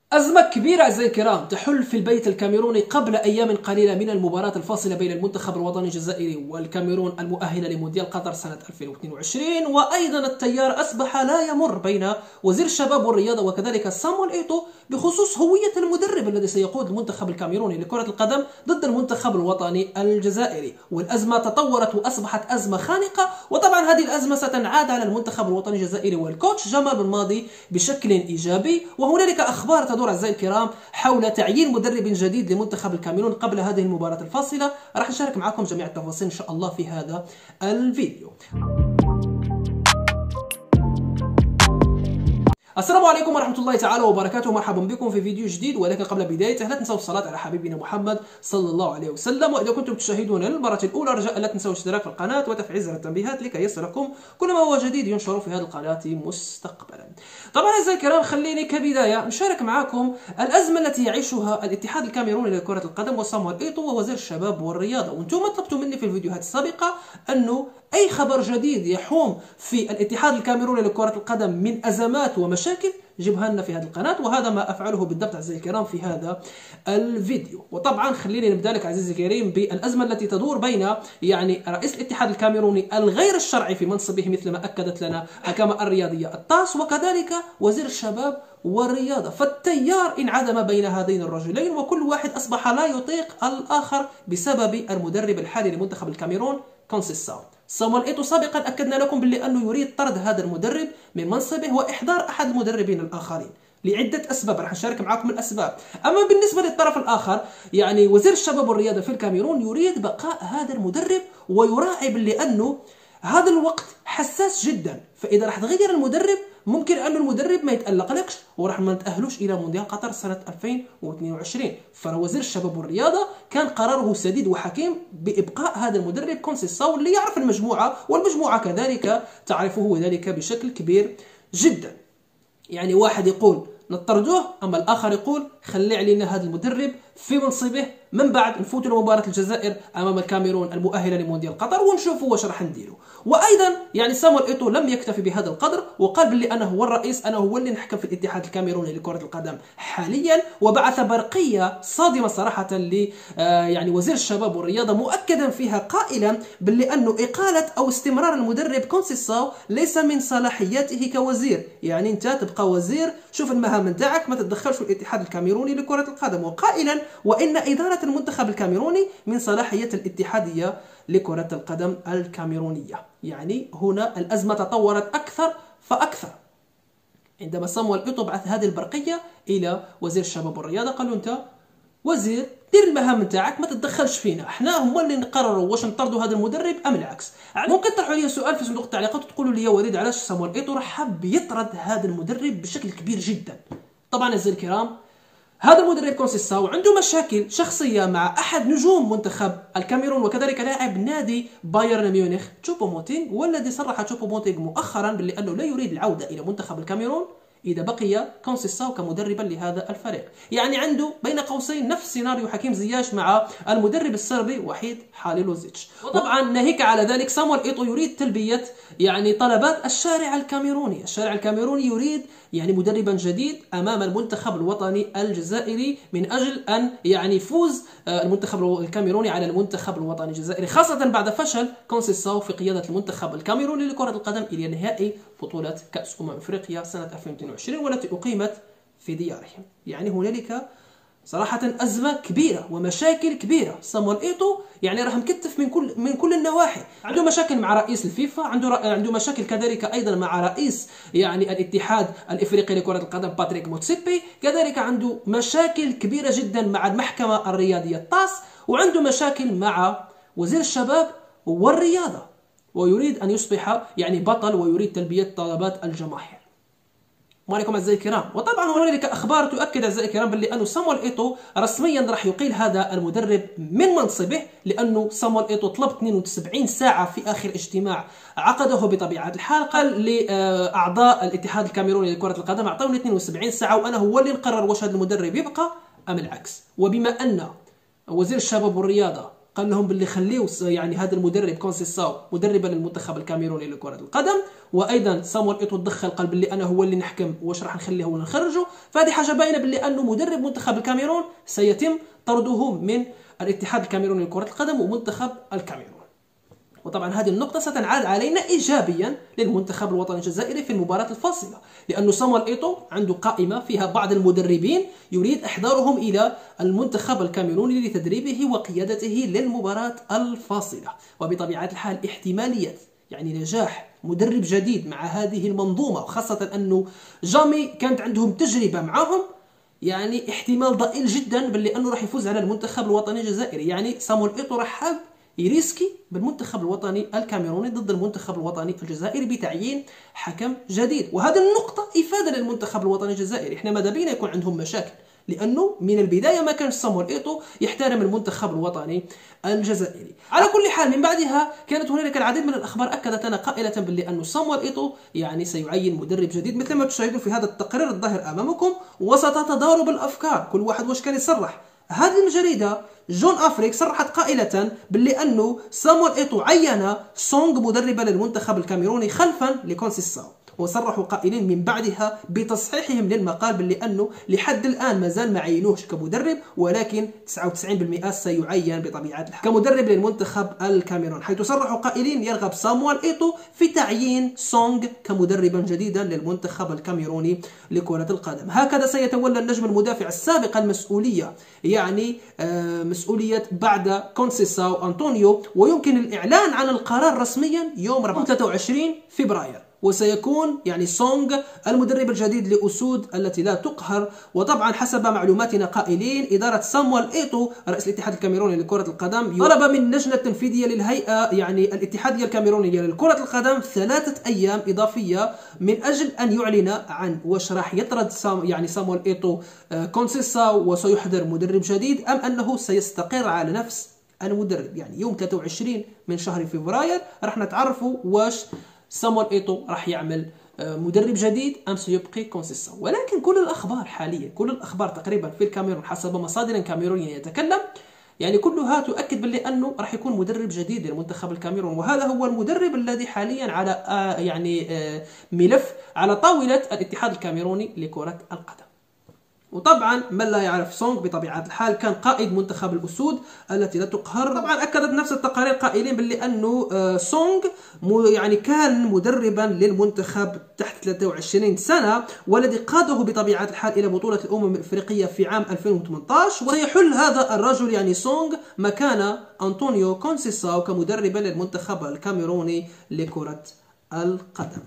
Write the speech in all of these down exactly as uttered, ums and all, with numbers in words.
أزمة كبيرة أعزائي الكرام تحل في البيت الكاميروني قبل أيام قليلة من المباراة الفاصلة بين المنتخب الوطني الجزائري والكاميرون المؤهلة لمونديال قطر سنة ألفين واثنين وعشرين. وأيضا التيار أصبح لا يمر بين وزير الشباب والرياضة وكذلك سامويل إيتو بخصوص هوية المدرب الذي سيقود المنتخب الكاميروني لكرة القدم ضد المنتخب الوطني الجزائري. والأزمة تطورت وأصبحت أزمة خانقة، وطبعا هذه الأزمة ستنعاد على المنتخب الوطني الجزائري والكوتش جمال بن ماضي بشكل إيجابي. وهنالك أخبار تدور أعزائي الكرام حول تعيين مدرب جديد لمنتخب الكاميرون قبل هذه المباراة الفاصلة. راح نشارك معكم جميع التفاصيل إن شاء الله في هذا الفيديو. السلام عليكم ورحمة الله تعالى وبركاته، مرحبا بكم في فيديو جديد. ولكن قبل بدايته لا تنسوا الصلاة على حبيبنا محمد صلى الله عليه وسلم. وإذا كنتم تشاهدون للمرة الأولى رجاء لا تنسوا الاشتراك في القناة وتفعيل زر التنبيهات لكي يصلكم كل ما هو جديد ينشر في هذه القناة مستقبلا. طبعا أعزائي الكرام خليني كبداية نشارك معكم الأزمة التي يعيشها الاتحاد الكاميروني لكرة القدم وسامويل إيتو ووزير الشباب والرياضة. وانتم طلبتوا مني في الفيديوهات السابقة أنه أي خبر جديد يحوم في الاتحاد الكاميروني لكرة القدم من أزمات ومشاكل جيبها لنا في هذه القناة، وهذا ما أفعله بالضبط أعزائي الكرام في هذا الفيديو. وطبعا خليني نبدأ لك عزيزي الكريم بالأزمة التي تدور بين يعني رئيس الاتحاد الكاميروني الغير الشرعي في منصبه مثل ما أكدت لنا حكامة الرياضية الطاس وكذلك وزير الشباب والرياضة. فالتيار انعدم بين هذين الرجلين وكل واحد أصبح لا يطيق الآخر بسبب المدرب الحالي لمنتخب الكاميرون كونسيساو. سامويل إيتو سابقا أكدنا لكم باللي أنه يريد طرد هذا المدرب من منصبه وإحضار أحد المدربين الآخرين لعدة أسباب، راح نشارك معكم الأسباب. أما بالنسبة للطرف الآخر يعني وزير الشباب والرياضة في الكاميرون يريد بقاء هذا المدرب ويراعي باللي أنه هذا الوقت حساس جدا، فإذا راح تغير المدرب ممكن أن المدرب ما يتألقلكش وراح ما نتأهلوش إلى مونديال قطر سنة ألفين واثنين وعشرين. فوزير الشباب والرياضة كان قراره سديد وحكيم بإبقاء هذا المدرب كونسيساو اللي يعرف المجموعة والمجموعة كذلك تعرفه وذلك بشكل كبير جدا. يعني واحد يقول نطردوه، أما الآخر يقول خلي علينا هذا المدرب في منصبه من بعد نفوتوا لمباراة الجزائر أمام الكاميرون المؤهلة لمونديال قطر ونشوفوا واش راح نديروا. وأيضا يعني سامويل إيتو لم يكتفي بهذا القدر وقال باللي أنا هو الرئيس، أنا هو اللي نحكم في الاتحاد الكاميروني لكرة القدم حاليا، وبعث برقية صادمة صراحة ل يعني وزير الشباب والرياضة مؤكدا فيها قائلا باللي أنه إقالة أو استمرار المدرب كونسيساو ليس من صلاحياته كوزير. يعني أنت تبقى وزير، شوف المهام نتاعك، ما تتدخلش في الاتحاد الكاميروني لكرة القدم. وقائلا وإن إدارة المنتخب الكاميروني من صلاحية الاتحادية لكرة القدم الكاميرونية. يعني هنا الأزمة تطورت أكثر فأكثر عندما سامويل إيتو بعث هذه البرقية إلى وزير الشباب والرياضة، قال له أنت وزير دير المهام نتاعك ما تتدخلش فينا، احنا هما اللي نقرروا واش نطردوا هذا المدرب ام العكس. ممكن تطرحوا لي سؤال في صندوق التعليقات وتقولوا لي يا وليد علاش سامويل إيتو راح حاب يطرد هذا المدرب بشكل كبير جدا. طبعا أعزائي الكرام هذا المدرب كونسيساو عنده مشاكل شخصية مع أحد نجوم منتخب الكاميرون وكذلك لاعب نادي بايرن ميونخ تشوبو موتينغ، والذي صرح تشوبو موتينغ مؤخرا باللي أنه لا يريد العودة إلى منتخب الكاميرون إذا بقي كونسيساو كمدربا لهذا الفريق. يعني عنده بين قوسين نفس سيناريو حكيم زياش مع المدرب الصربي وحيد حاليلوزيتش. وطبعا ناهيك على ذلك سامويل إيتو يريد تلبية يعني طلبات الشارع الكاميروني. الشارع الكاميروني يريد يعني مدربا جديد أمام المنتخب الوطني الجزائري من أجل أن يعني يفوز المنتخب الكاميروني على المنتخب الوطني الجزائري، خاصة بعد فشل كونسيساو في قيادة المنتخب الكاميروني لكرة القدم إلى نهائي بطولة كأس أمم أفريقيا سنة ألفين واثنين وعشرين والتي أقيمت في ديارهم. يعني هنالك صراحة أزمة كبيرة ومشاكل كبيرة. سامويل إيتو يعني راه مكتف من كل من كل النواحي، عنده مشاكل مع رئيس الفيفا، عنده عنده مشاكل كذلك أيضا مع رئيس يعني الاتحاد الإفريقي لكرة القدم باتريك موتسيبي، كذلك عنده مشاكل كبيرة جدا مع المحكمة الرياضية الطاس، وعنده مشاكل مع وزير الشباب والرياضة، ويريد أن يصبح يعني بطل ويريد تلبية طلبات الجماهير. وعليكم أعزائي الكرام. وطبعا هنالك أخبار تؤكد أعزائي الكرام باللي أنه سامويل إيتو رسميا راح يقيل هذا المدرب من منصبه، لأنه سامويل إيتو طلب اثنين وسبعين ساعة في آخر اجتماع عقده بطبيعة الحال، قال لأعضاء الاتحاد الكاميروني لكرة القدم أعطوني اثنين وسبعين ساعة وأنا هو اللي نقرر واش هذا المدرب يبقى أم العكس. وبما أن وزير الشباب والرياضة قال لهم باللي خليو يعني هذا المدرب كونسيساو مدربا للمنتخب الكاميروني لكرة القدم، وايضا صامويل ايتو تدخل قال باللي انا هو اللي نحكم واش راح نخليه هو نخرجه. فهذه حاجه باينه باللي انه مدرب منتخب الكاميرون سيتم طرده من الاتحاد الكاميروني لكرة القدم ومنتخب الكاميرون. وطبعا هذه النقطة ستنعاد علينا إيجابيا للمنتخب الوطني الجزائري في المباراة الفاصلة، لأنه صامويل ايتو عنده قائمة فيها بعض المدربين يريد إحضارهم إلى المنتخب الكاميروني لتدريبه وقيادته للمباراة الفاصلة. وبطبيعة الحال احتمالية يعني نجاح مدرب جديد مع هذه المنظومة، وخاصة أنه جامي كانت عندهم تجربة معهم، يعني احتمال ضئيل جدا باللي أنه راح يفوز على المنتخب الوطني الجزائري. يعني صامويل ايتو راح حاب يريسكي بالمنتخب الوطني الكاميروني ضد المنتخب الوطني الجزائري بتعيين حكم جديد. وهذه النقطة إفادة للمنتخب الوطني الجزائري. احنا ماذا بينا يكون عندهم مشاكل، لأنه من البداية ما كان صامويل ايتو يحترم المنتخب الوطني الجزائري. على كل حال من بعدها كانت هنالك العديد من الأخبار أكدت لنا قائلة باللي أن صامويل ايتو يعني سيعين مدرب جديد مثل ما تشاهدون في هذا التقرير الظاهر أمامكم. وستتضارب الأفكار، كل واحد واش كان يصرح. هذه الجريدة جون أفريك صرحت قائلة باللي أنه صامويل ايتو عين سونغ مدربا للمنتخب الكاميروني خلفا لكونسيساو، وصرحوا قائلين من بعدها بتصحيحهم للمقال باللي أنه لحد الآن مازال ما عينوهش كمدرب، ولكن تسعة وتسعين بالمئة سيعين بطبيعة الحال كمدرب للمنتخب الكاميرون، حيث صرحوا قائلين يرغب صامويل ايتو في تعيين سونغ كمدربا جديدا للمنتخب الكاميروني لكرة القدم. هكذا سيتولى النجم المدافع السابق المسؤولية، يعني آه مسؤولية بعد كونسيساو أنطونيو، ويمكن الإعلان عن القرار رسميا يوم ثلاثة وعشرين فبراير. وسيكون يعني سونغ المدرب الجديد لأسود التي لا تقهر. وطبعا حسب معلوماتنا قائلين إدارة صامويل ايتو رئيس الاتحاد الكاميروني لكرة القدم طلب من اللجنة التنفيذية للهيئة يعني الاتحادية الكاميرونية لكرة القدم ثلاثة أيام إضافية من أجل أن يعلن عن واش راح يطرد سام يعني صامويل ايتو كونسيساو وسيحضر مدرب جديد، أم أنه سيستقر على نفس المدرب. يعني يوم ثلاثة وعشرين من شهر فبراير راح نتعرفوا واش صامويل ايتو راح يعمل مدرب جديد ام سيبقي كونسيساو. ولكن كل الاخبار حاليا كل الاخبار تقريبا في الكاميرون حسب مصادر كاميرونيه يتكلم يعني كلها تؤكد باللي انه راح يكون مدرب جديد للمنتخب الكاميرون، وهذا هو المدرب الذي حاليا على آه يعني آه ملف على طاوله الاتحاد الكاميروني لكره القدم. وطبعا من لا يعرف سونغ بطبيعة الحال كان قائد منتخب الأسود التي لا تقهر. طبعا أكدت نفس التقارير قائلين باللي أنه سونغ يعني كان مدربا للمنتخب تحت ثلاثة وعشرين سنة، والذي قاده بطبيعة الحال إلى بطولة الأمم الإفريقية في عام ألفين وثمانية عشر. وسيحل هذا الرجل يعني سونغ مكان أنطونيو كونسيساو كمدربا للمنتخب الكاميروني لكرة القدم.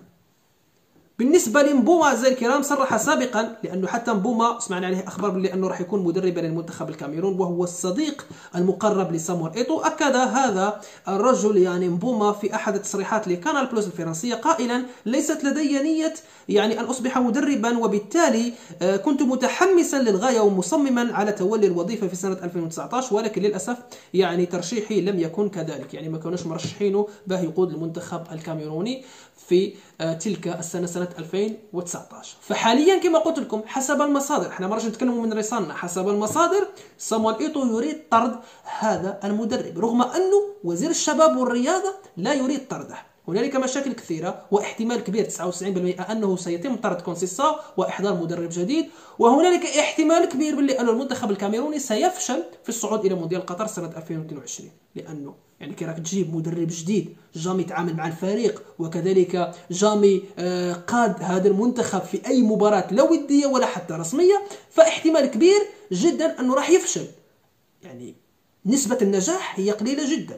بالنسبة لمبوما أعزائي الكرام صرح سابقا، لأنه حتى مبوما سمعنا عليه أخبار باللي أنه راح يكون مدربا للمنتخب الكاميرون وهو الصديق المقرب لصامويل ايتو. أكد هذا الرجل يعني مبوما في أحد التصريحات لكانال بلوس الفرنسية قائلا ليست لدي نية يعني أن أصبح مدربا، وبالتالي كنت متحمسا للغاية ومصمما على تولي الوظيفة في سنة ألفين وتسعة عشر، ولكن للأسف يعني ترشيحي لم يكن كذلك، يعني ما كانوش مرشحينه باه يقود المنتخب الكاميروني في تلك السنة سنة ألفين وتسعة عشر. فحاليا كما قلت لكم حسب المصادر، احنا ما راح نتكلموا من رسالنا، حسب المصادر صامويل ايتو يريد طرد هذا المدرب، رغم أنه وزير الشباب والرياضة لا يريد طرده. هنالك مشاكل كثيرة واحتمال كبير تسعة وتسعين بالمئة أنه سيتم طرد كونسيساو وإحضار مدرب جديد، وهنالك احتمال كبير باللي أن المنتخب الكاميروني سيفشل في الصعود إلى مونديال قطر سنة ألفين واثنين وعشرين، لأنه يعني كي راك تجيب مدرب جديد جامي يتعامل مع الفريق، وكذلك جامي قاد هذا المنتخب في أي مباراة لا ودية ولا حتى رسمية، فاحتمال كبير جدا أنه راح يفشل، يعني نسبة النجاح هي قليلة جدا.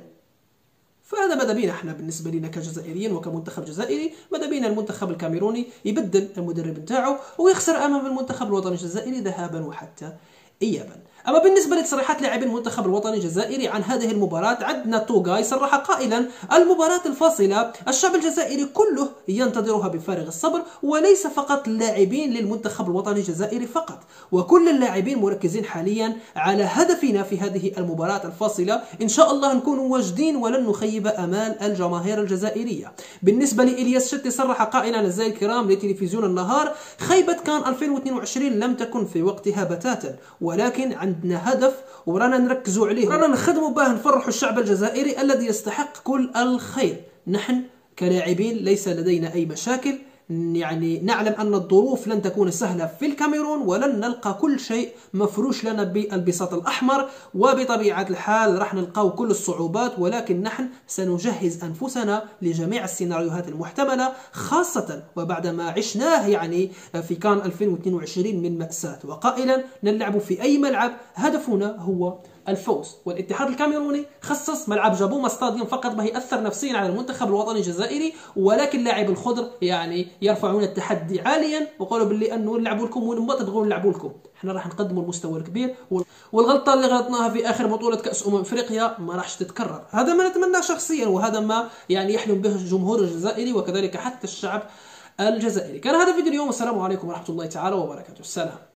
فهذا ماذا بينا احنا بالنسبه لنا كجزائريين وكمنتخب جزائري، ماذا بينا المنتخب الكاميروني يبدل المدرب نتاعو ويخسر امام المنتخب الوطني الجزائري ذهابا وحتى ايابا. اما بالنسبه لتصريحات لاعبي المنتخب الوطني الجزائري عن هذه المباراه، عندنا توغاي صرح قائلا المباراه الفاصله الشعب الجزائري كله ينتظرها بفارغ الصبر، وليس فقط اللاعبين للمنتخب الوطني الجزائري فقط، وكل اللاعبين مركزين حاليا على هدفنا في هذه المباراه الفاصله، ان شاء الله نكون واجدين ولن نخيب امال الجماهير الجزائريه. بالنسبه لإلياس شتي صرح قائلا اعزائي الكرام لتلفزيون النهار خيبه كان ألفين واثنين وعشرين لم تكن في وقتها بتاتا، ولكن عندنا هدف ورانا نركزوا عليه، رانا نخدموا باه نفرحوا الشعب الجزائري الذي يستحق كل الخير. نحن كلاعبين ليس لدينا أي مشاكل، يعني نعلم أن الظروف لن تكون سهلة في الكاميرون، ولن نلقى كل شيء مفروش لنا بالبساط الأحمر، وبطبيعة الحال راح نلقاو كل الصعوبات، ولكن نحن سنجهز أنفسنا لجميع السيناريوهات المحتملة، خاصة وبعدما عشناه يعني في كان ألفين واثنين وعشرين من مأساة. وقائلا نلعب في أي ملعب، هدفنا هو الفوز. والاتحاد الكاميروني خصص ملعب جابوما ستاديوم فقط ما يأثر نفسيا على المنتخب الوطني الجزائري، ولكن لاعب الخضر يعني يرفعون التحدي عاليا وقالوا باللي انه نلعبوا لكم وين ما تبغوا نلعبوا لكم، احنا راح نقدموا المستوى الكبير، والغلطه اللي غلطناها في اخر بطوله كاس امم افريقيا ما راحش تتكرر. هذا ما نتمناه شخصيا، وهذا ما يعني يحلم به الجمهور الجزائري وكذلك حتى الشعب الجزائري. كان هذا فيديو اليوم، والسلام عليكم ورحمه الله تعالى وبركاته. السلام.